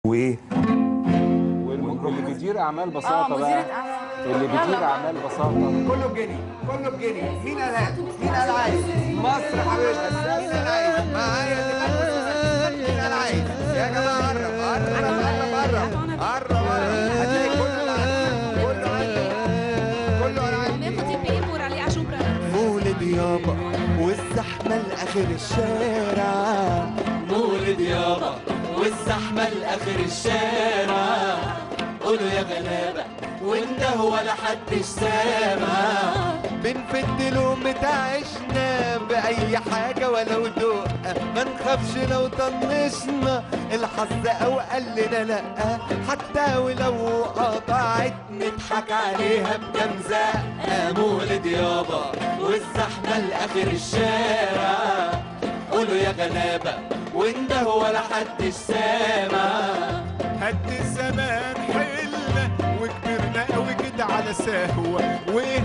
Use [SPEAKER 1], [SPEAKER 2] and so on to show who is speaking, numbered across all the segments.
[SPEAKER 1] وايه
[SPEAKER 2] واللي بيدير اعمال بساطه بقى، اللي بيدير اعمال بساطه
[SPEAKER 3] كله بجنيه، كله بجنيه. مين قال؟ مين قال عايز؟ مصر حبيبتي. مين قال عايز؟ معايا مين قال عايز؟ يا جماعه قرب قرب قرب قرب قرب قرب. هتلاقي كله عندي، كله عندي، كله عندي.
[SPEAKER 1] مولد يابا والزحمه لاخر الشارع،
[SPEAKER 4] مولد يابا والزحمة لآخر الشارع، قولوا يا غلابة وانده ولا حدش سامع.
[SPEAKER 1] بنفد لقمة عيشنا بأي حاجة ولو دقة، ما نخافش لو طنشنا الحظ أو قال لنا لأ، حتى ولو قطعت
[SPEAKER 4] نضحك عليها بكام زقة. مولد يابا والزحمة لآخر الشارع، قولوا يا غلابة وانده ولا حدش سامع.
[SPEAKER 5] هد الزمان حلنا وكبرنا قوي كده على سهوة، وايه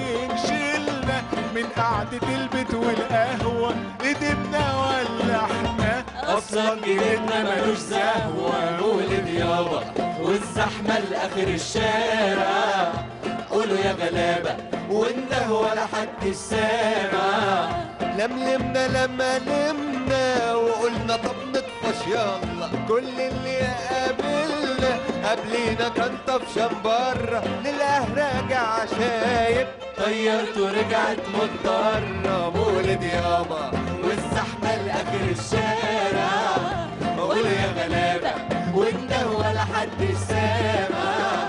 [SPEAKER 5] هينشلنا من قعدة البيت والقهوة؟ ندمنا ولا احنا
[SPEAKER 4] اصلا جيلنا ملوش زهوة. مولد يابا والزحمة لآخر الشارع، قولوا يا غلابة وانده ولا حدش سامع.
[SPEAKER 1] لملمنا لما لمنا وقلنا طب نطفش يلا، كل اللي قابلنا قبلينا كان طفشان بره، لله راجع شايب
[SPEAKER 4] طيرته رجعت مضطرة. مولد يابا والزحمة لآخر الشارع، قولوا يا غلابة وانده ولا حد سامع.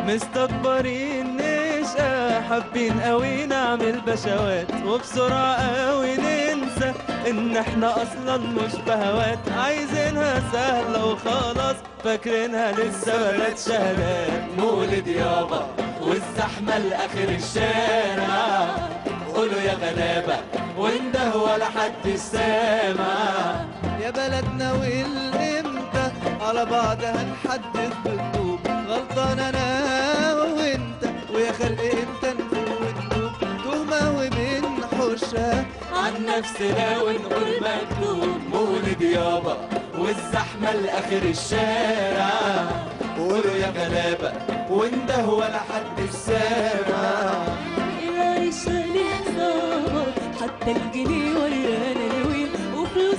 [SPEAKER 6] مستكبرين نشقى حابين قوي نعمل بشوات، وبسرعة قوي ننسى ان احنا اصلا مش بهوات، عايزينها سهلة وخلاص فاكرينها لسه بلد شهادات.
[SPEAKER 4] مولد يابا والزحمة لآخر الشارع، قولوا يا غلابة وانده ولا حد سامع.
[SPEAKER 6] يا بلدنا والامتى على بعض هنحدد بالطوب، غلطان انا وانت ويا خلق امتى نفوق ونتوب، تهمة وبنحوشها
[SPEAKER 4] عن نفسنا ونقول مكتوب. مولد يابا والزحمة لآخر الشارع، قولوا يا غلابة وانده ولا حد سامع.
[SPEAKER 7] العيشة ليه حسابات، حتى الجنيه ورانا الويل، وفلوس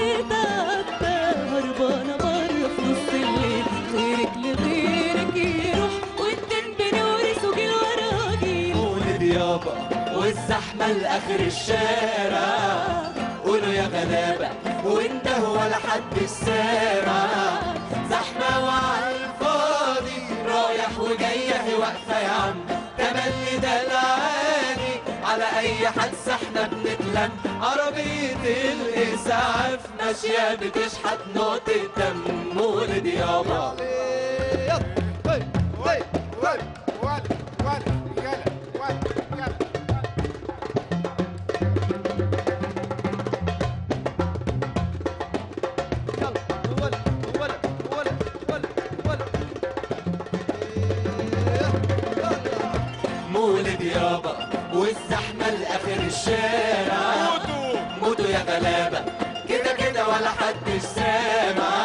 [SPEAKER 7] بتتعبى هربانة بره في نص الليل. غيرك لغيرك يروح والدين بنورث وجيل ورا جيل.
[SPEAKER 4] مولد يابا والزحمة لآخر الشارع، قولوا يا غلابة وانده ولا حد سامع. زحمة وعلى الفاضي رايح وجاي اهي واقفة يا عم، تملي ده العادي على أي حادثة احنا بنتلم. عربية الإسعاف ماشية بتشحت نقطة دم. مولد يابا مولد يابا والزحمة لآخر الشارع، موتوا يا غلابة كده كده ولا حد سامع.